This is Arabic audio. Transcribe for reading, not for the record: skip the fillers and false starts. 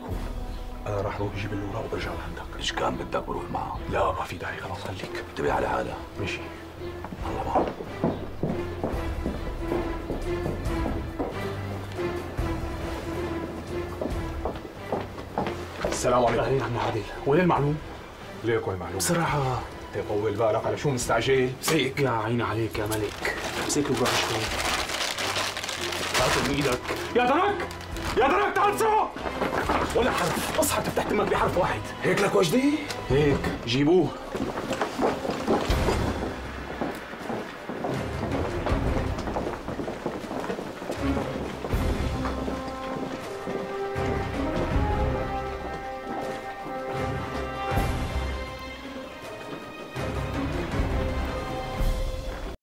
يكون. انا راح اروح اجيب الوراق وبرجع لعندك. ايش كان بدك بروح معه؟ لا ما في داعي، خلاص خليك. انتبه على حالك. ماشي. الله معك. السلام عليكم. اهلين عم عادل، وين المعلوم؟ ليك وين معلوم؟ بصراحة طول بالك على شو مستعجل؟ مسيك. يا عيني عليك يا ملك، امسك له بقى شوي. هات من ايدك. يا درك! يا درك تعال بسرعة! ولا حرف، اصحى تفتح تمك بحرف واحد. هيك لك وجدي؟ هيك، جيبوه.